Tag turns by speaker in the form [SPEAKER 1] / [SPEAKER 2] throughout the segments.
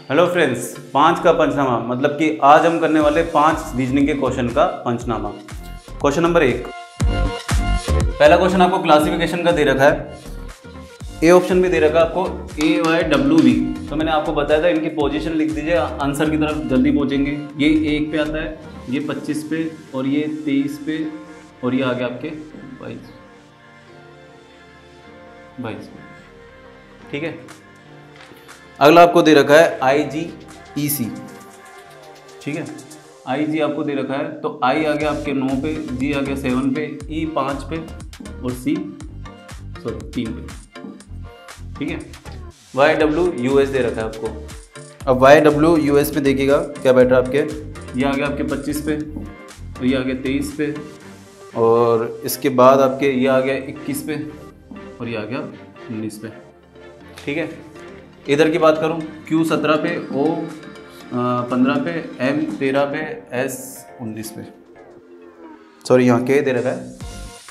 [SPEAKER 1] Hello friends, 5 का पंचनामा मतलब कि आज हम करने वाले 5 रीजनिंग के क्वेश्चन का पंचनामा। क्वेश्चन नंबर 1, पहला क्वेश्चन आपको क्लासिफिकेशन का दे रखा है। ए ऑप्शन में दे रखा है आपको AYWV। तो मैंने आपको बताया था इनकी पोजीशन लिख दीजिए, आंसर की तरफ जल्दी पहुंचेंगे। ये 1 पे आता है, ये 25 पे, और ये 23 पे, और ये आ गया आपके 22 पे। ठीक है, अगला आपको दे रखा है IGEC। ठीक है, IG आपको दे रखा है, तो I आ गया आपके 9 पे, G आ गया 7 पे, E 5 पे, और C 3 पे। ठीक है, YWUS दे रखा है आपको। अब YWUS में देखिएगा क्या बैठ रहा है आपके, ये आ गया आपके 25 पे, और ये आ गया 23 पे, और इसके बाद आपके ये आ गया 21 पे, और ये आ गया 19 पे। ठीक है, इधर की बात करूं, Q 17 पे, O 15 पे, M 13 पे, S 19 पे। सॉरी, यहाँ K दे रखा है,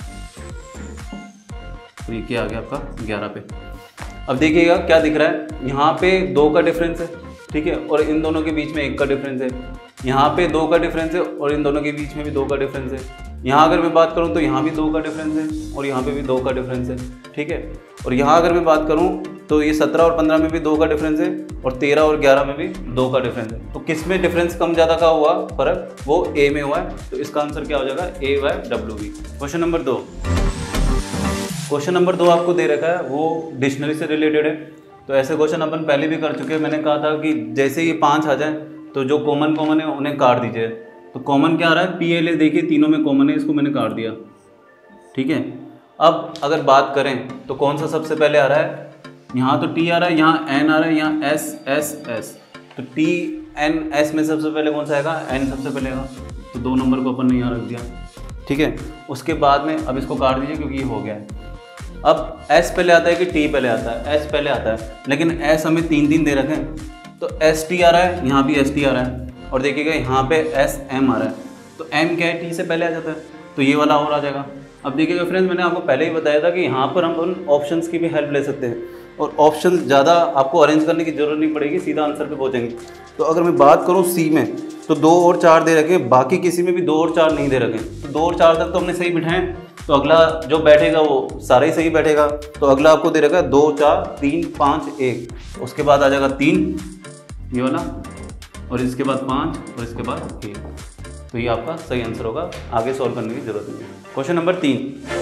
[SPEAKER 1] और ये K आ गया आपका 11 पे। अब देखिएगा क्या दिख रहा है, यहाँ पे 2 का डिफरेंस है। ठीक है, और इन दोनों के बीच में 1 का डिफरेंस है। यहाँ पे 2 का डिफरेंस है, और इन दोनों के बीच में भी 2 का डिफरेंस है। यहाँ अगर मैं बात करूँ तो यहाँ भी 2 का डिफरेंस है, और यहाँ पे भी 2 का डिफरेंस है। ठीक है, और यहाँ अगर मैं बात करूँ तो ये 17 और 15 में भी 2 का डिफरेंस है, और 13 और 11 में भी 2 का डिफरेंस है। तो किस में डिफरेंस कम ज़्यादा का हुआ फर्क, वो A में हुआ है। तो इसका आंसर क्या हो जाएगा, AYWV। Question number 2, question number 2 आपको दे रखा है, वो डिक्शनरी से रिलेटेड है। तो ऐसे क्वेश्चन अपन पहले भी कर चुके हैं। मैंने कहा था कि जैसे ये 5 आ जाए तो जो कॉमन है उन्हें काट दीजिए। तो कॉमन क्या आ रहा है, PLA देखिए तीनों में कॉमन है, इसको मैंने काट दिया। ठीक है, अब अगर बात करें तो कौन सा सबसे पहले आ रहा है, यहाँ तो T आ रहा है, यहाँ N आ रहा है, यहाँ S। तो TNS में सबसे पहले कौन सा आएगा, N सबसे पहले आएगा। तो 2 नंबर को अपन ने यहाँ रख दिया। ठीक है, उसके बाद में अब इसको काट दीजिए क्योंकि ये हो गया है। अब S पहले आता है कि T पहले आता है, S पहले आता है, लेकिन S हमें 3 दे रखे हैं। तो ST आ रहा है, यहाँ भी ST आ रहा है, और देखिएगा यहाँ पे SM आ रहा है। तो M क्या है, T से पहले आ जाता है, तो ये वाला और आ जाएगा। अब देखिएगा फ्रेंड्स, मैंने आपको पहले ही बताया था कि यहाँ पर हम उन ऑप्शंस की भी हेल्प ले सकते हैं, और ऑप्शन ज़्यादा आपको अरेंज करने की जरूरत नहीं पड़ेगी, सीधा आंसर पे पहुँचेंगे। तो अगर मैं बात करूँ C में, तो 2 और 4 दे रखे हैं, बाकी किसी में भी 2 और 4 नहीं दे रखे हैं। तो 2 और 4 तक तो हमने सही बिठाएं, तो अगला जो बैठेगा वो सारा ही सही बैठेगा। तो अगला आपको दे रखा है 2 4 3 5 1, उसके बाद आ जाएगा 3 ये वाला, और इसके बाद 5, और इसके बाद 1। तो ये आपका सही आंसर होगा, आगे सॉल्व करने की जरूरत नहीं है। क्वेश्चन नंबर 3,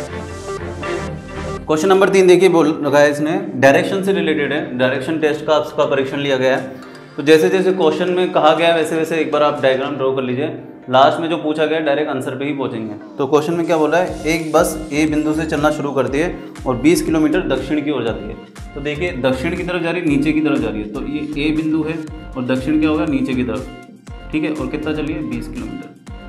[SPEAKER 1] क्वेश्चन नंबर 3 देखिए बोल रखा है, इसने डायरेक्शन से रिलेटेड है। डायरेक्शन टेस्ट का आपका परीक्षण लिया गया है। तो जैसे जैसे क्वेश्चन में कहा गया है वैसे वैसे एक बार आप डायग्राम ड्रॉ कर लीजिए। लास्ट में जो पूछा गया है डायरेक्ट आंसर पे ही पहुंचेंगे। तो क्वेश्चन में क्या बोला है, एक बस A बिंदु से चलना शुरू करती है और 20 किलोमीटर दक्षिण की ओर जाती है। तो देखिए दक्षिण की तरफ जा रही है, नीचे की तरफ जा रही है। तो ये A बिंदु है, और दक्षिण क्या होगा, नीचे की तरफ। ठीक है, और कितना चलिए 20 किलोमीटर।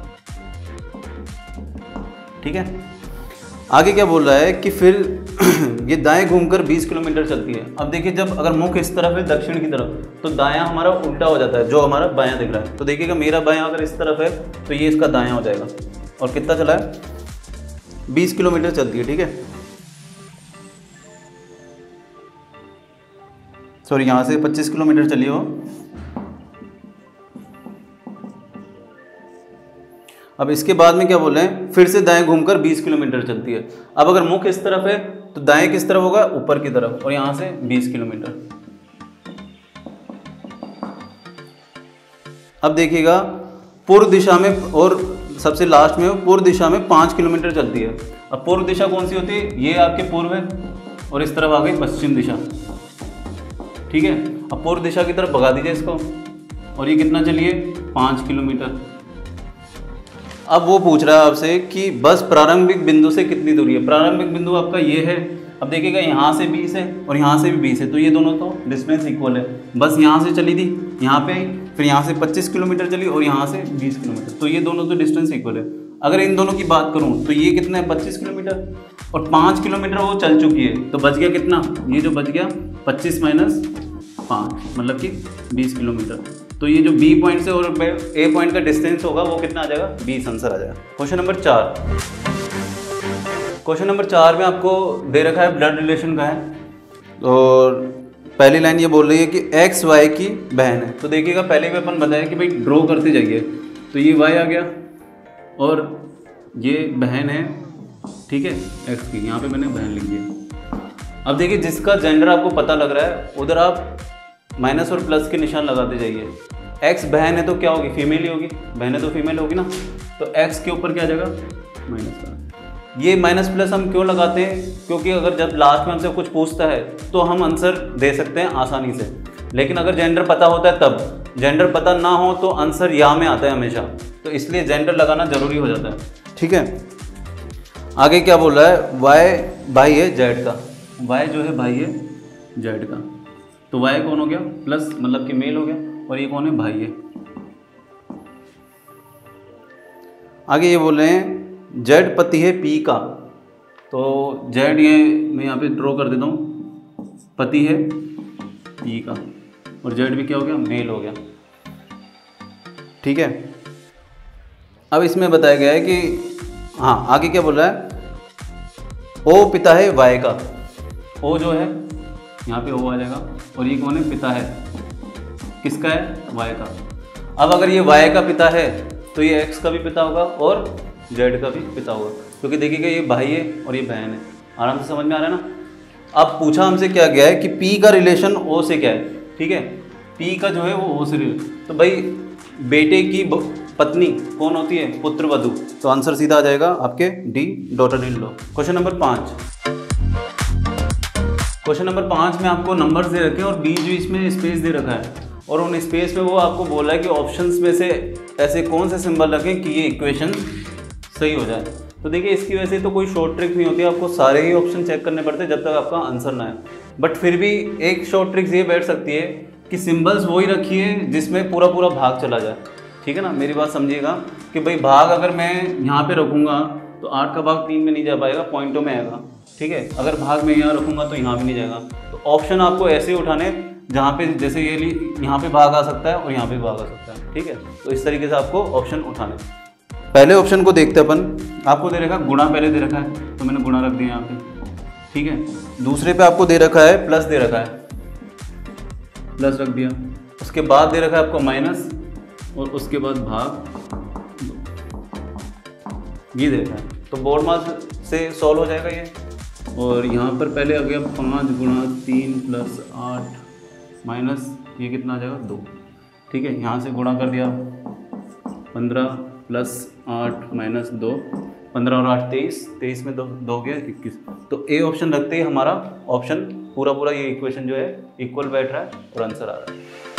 [SPEAKER 1] ठीक है, आगे क्या बोल रहा है कि फिर ये दाएं घूमकर 20 किलोमीटर चलती है। अब देखिए जब अगर मुख इस तरफ है दक्षिण की तरफ, तो दायां हमारा उल्टा हो जाता है, जो हमारा बायां दिख रहा है। तो देखिएगा मेरा बायां अगर इस तरफ है तो ये इसका दायां हो जाएगा। और कितना चला है, 20 किलोमीटर चलती है। ठीक है, सॉरी यहाँ से 25 किलोमीटर चली हो। अब इसके बाद में क्या बोल रहे हैं, फिर से दाएं घूमकर 20 किलोमीटर चलती है। अब अगर मुख इस तरफ है तो दाएं किस तरफ होगा, ऊपर की तरफ, और यहाँ से 20 किलोमीटर। अब देखिएगा पूर्व दिशा में, और सबसे लास्ट में पूर्व दिशा में 5 किलोमीटर चलती है। अब पूर्व दिशा कौन सी होती है, ये आपके पूर्व है, और इस तरफ आ गई पश्चिम दिशा। ठीक है, अब पूर्व दिशा की तरफ भगा दीजिए इसको, और ये कितना चलिए 5 किलोमीटर। अब वो पूछ रहा है आपसे कि बस प्रारंभिक बिंदु से कितनी दूरी है। प्रारंभिक बिंदु आपका ये है। अब देखिएगा यहाँ से 20 है और यहाँ से भी 20 है, तो ये दोनों तो डिस्टेंस इक्वल है। बस यहाँ से चली थी, यहाँ पे आई, फिर यहाँ से 25 किलोमीटर चली, और यहाँ से 20 किलोमीटर, तो ये दोनों तो डिस्टेंस इक्वल है। अगर इन दोनों की बात करूँ तो ये कितना है 25 किलोमीटर, और 5 किलोमीटर वो चल चुकी है। तो बच गया कितना, ये जो बच गया 25 माइनस 5 मतलब कि 20 किलोमीटर। तो ये जो B पॉइंट से और A पॉइंट का डिस्टेंस होगा वो कितना आ जाएगा, 20 आंसर आ जाएगा। क्वेश्चन नंबर 4, क्वेश्चन नंबर 4 में आपको दे रखा है ब्लड रिलेशन का है, और पहली लाइन ये बोल रही है कि एक्स वाई की बहन है। तो देखिएगा पहले भी अपन बताया कि भाई ड्रॉ करते जाइए। तो ये वाई आ गया और ये बहन है, ठीक है, एक्स की, यहाँ पे मैंने बहन लिख दिया। अब देखिए जिसका जेंडर आपको पता लग रहा है उधर आप माइनस और प्लस के निशान लगाते जाइए। एक्स बहन है तो क्या होगी, फीमेल ही होगी, बहन है तो फीमेल होगी ना। तो एक्स के ऊपर क्या आ जाएगा, माइनस का। ये माइनस प्लस हम क्यों लगाते हैं, क्योंकि अगर जब लास्ट में हमसे कुछ पूछता है तो हम आंसर दे सकते हैं आसानी से। लेकिन अगर जेंडर पता होता है तब, जेंडर पता ना हो तो आंसर या में आता है हमेशा। तो इसलिए जेंडर लगाना जरूरी हो जाता है, ठीक है। आगे क्या बोल रहा है, वाई भाई है जेड का, वाई जो है भाई है जेड का। तो वाई कौन हो गया, प्लस मतलब कि मेल हो गया, और ये कौन है, भाई है। आगे ये बोल रहे हैं जेड पति है पी का। तो जेड ये मैं यहाँ पे ड्रॉ कर देता हूँ, पति है पी का, और जेड भी क्या हो गया, मेल हो गया, ठीक है। अब इसमें बताया गया है कि हाँ आगे क्या बोल रहा है, ओ पिता है वाई का। ओ जो है यहाँ पे ओ आ जाएगा, और ये कौन है, पिता है, किसका है, वाई का। अब अगर ये वाई का पिता है तो ये एक्स का भी पिता होगा और जेड का भी पिता होगा, क्योंकि देखिएगा ये भाई है और ये बहन है। आराम से समझ में आ रहा है ना। अब पूछा हमसे क्या गया है कि पी का रिलेशन ओ से क्या है, ठीक है। पी का जो है वो ओ से रिलेशन, तो भाई बेटे की पत्नी कौन होती है, पुत्र वधू। तो आंसर सीधा आ जाएगा आपके D, daughter in law. Question number 5। Question number 5 में आपको नंबर्स दे रखे हैं और बीच बीच में स्पेस दे रखा है, और उन स्पेस में वो आपको बोला है कि ऑप्शंस में से ऐसे कौन से सिंबल रखें कि ये इक्वेशन सही हो जाए। तो देखिए इसकी वजह से तो कोई शॉर्ट ट्रिक नहीं होती, आपको सारे ही ऑप्शन चेक करने पड़ते हैं जब तक आपका आंसर ना आए। बट फिर भी एक शॉर्ट ट्रिक्स ये बैठ सकती है कि सिंबल्स वही रखिए जिसमें पूरा पूरा भाग चला जाए, ठीक है ना। मेरी बात समझिएगा कि भाई भाग अगर मैं यहाँ पे रखूँगा तो 8 का भाग 3 में नहीं जा पाएगा, पॉइंटों में आएगा, ठीक है। अगर भाग मैं यहाँ रखूँगा तो यहाँ भी नहीं जाएगा। तो ऑप्शन आपको ऐसे ही उठाने जहाँ पे जैसे ये यहाँ पे भाग आ सकता है और यहाँ पे भाग आ सकता है, ठीक है। तो इस तरीके से आपको ऑप्शन उठाने। पहले ऑप्शन को देखते अपन, आपको दे रखा गुणा पहले दे रखा है तो मैंने गुणा रख दिया यहाँ पे, ठीक है। दूसरे पे आपको दे रखा है प्लस दे रखा है, प्लस रख दिया। उसके बाद दे रखा है आपको माइनस, और उसके बाद भाग ये दे रखा है। तो बोर्ड मास से सॉल्व हो जाएगा ये। और यहाँ पर पहले आ गया 5 गुणा 3 प्लस 8 माइनस ये कितना आ जाएगा 2, ठीक है। यहाँ से गुणा कर दिया 15 प्लस 8 माइनस 2, 15 और 8 23, 23 में 2 गया 21। तो ए ऑप्शन रखते ही हमारा ऑप्शन पूरा पूरा ये इक्वेशन जो है इक्वल बैठ रहा है और आंसर आ रहा है।